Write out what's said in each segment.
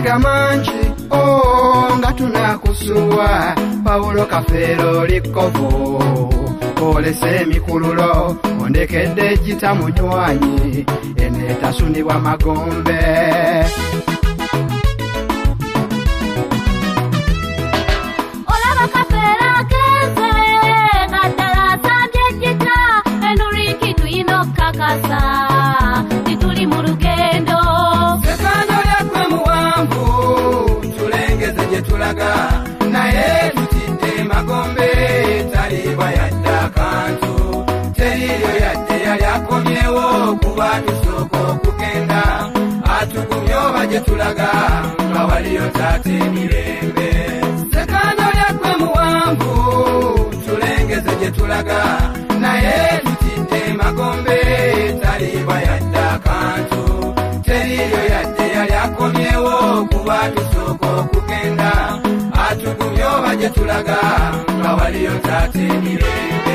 maziga mangi nga tunakusuwa Paulo Kafeero likovo olese emikululo ondekedde jita munywanyi eneetasunibwa magombe olaba Kafeero agenze naddala asambye jita enuriki tuyina okukakasa tituli mu lugendo sekando lyakwe muwanvu tulengeze gye tulaga naye tutidde magombe talibwa yadde akantu teriyo yadde yali akomyewo kuba tusooka okugenda atugumye oba gye tulaga nga waliyo taata emirembe sekando lyakwe muwanvu tulengeze gye tulaga naye tutidde magombe talibwa yadde akantu teriyo yadde yali akomyewo kuba tusooka okugenda atugumye oba gye tulaga nga waliyo taata emirembe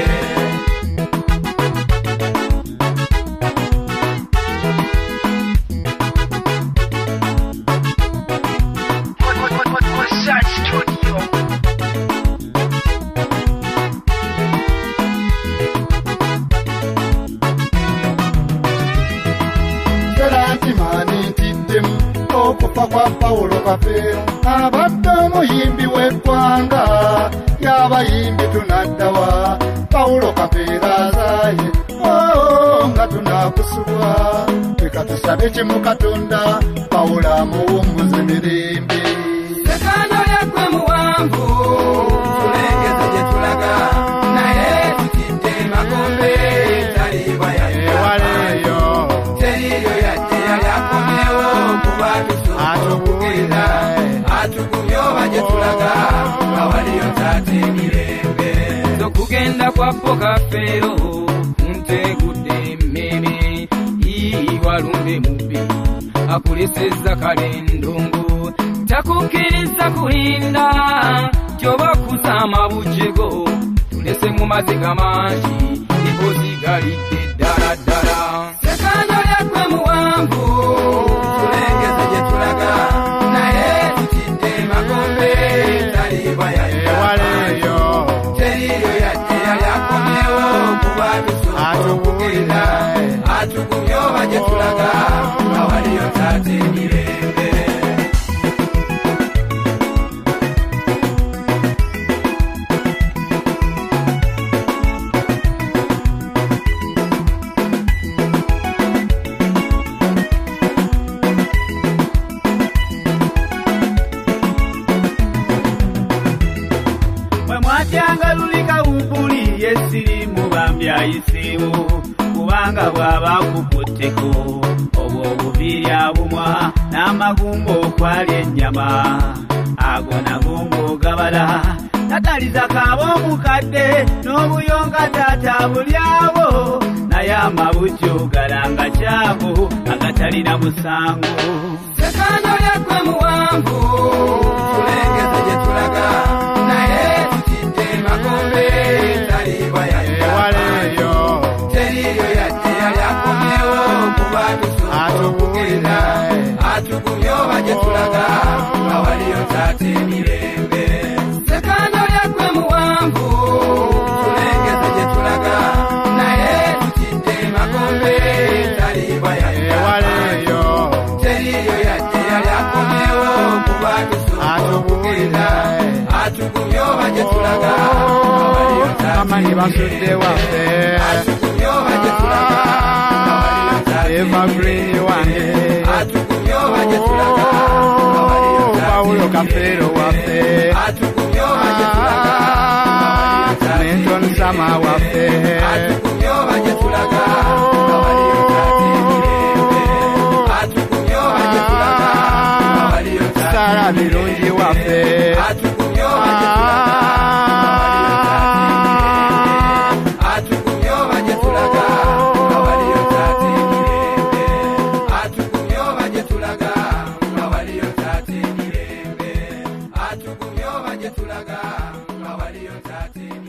okufa kwa Paulo Kafeero abadde omuyimbi w'eggwanga y'abayimbi tunaddawa Paulo Kafeero azaaye nga tunakusubwa leka tusabe kimu Katonda Paulo amuwummuze mirembe sekando lyakwe muwanvu tulengeze gye tulaga naye tutidde magombe talibwa yadde waleeyo teriyo yadde yali akomyewo kuba tusooka okugenda atugumye oba gye tulaga nga waliyo taata emirembe okugenda kwa Kafeero ntegudde emmere walumbe mubbi akulesezza kalendongo takukkiriza kulinda kyoba kuzaama bujego tulese mu maziga mangi nikozigalidde ddala ddala sekando lyakwe muwanvu tulengeze gye tulaga naye tutidde magombe talibwa yadde waleeyo teriyo yadde yali akomyewo kuba tusooka okugenda atugumye oba gye tulaga nga waliyo taata emirembe Mwajangalulika ubuli yesiri mubambi ayiseewo kubanga bwaba kukutteko obwo obubiri abumwa n'amagumbo okwalya ennyama ago nago gabala nataliza kaabo omukadde n'obuyonga taata bulyawo naye amabujjo galanga kyabo agatalina musango sekando lyakwe muwanvu tulengeze gye tulaga naye tutidde magombe talibwa yadde waleeyo teriyo yadde yali akomyewo kuba tusooka okugenda atugumye oba gye tulaga nga waliyo taata emirembe sekando lyakwe muwanvu tulengeze gye tulaga naye tutidde magombe talibwa yadde waleeyo teriyo yadde yali akomyewo kuba tusooka okugenda atugumye oba gye tulaga nga waliyo taata amanyi basudde waffe atugumye oba gye tulaga nga waliyo taata Evergreen wange atugumye oba gye tulaga nga waliyo taata Paulo Kafeero waffe atugumye oba gye tulaga nga waliyo taata Menton Sama waffe atugumye oba gye tulaga nga waliyo taata emirembe atugumye oba gye tulaga nga waliyo taata Sara Birungi waffe atugumye oba gye tulaga nga waliyo taata emirembe atugumye oba gye tulaga nga waliyo taata emirembe atugumye oba gye tulaga nga waliyo taata emirembe atugumye oba gye tulaga nga waliyo taata emirembe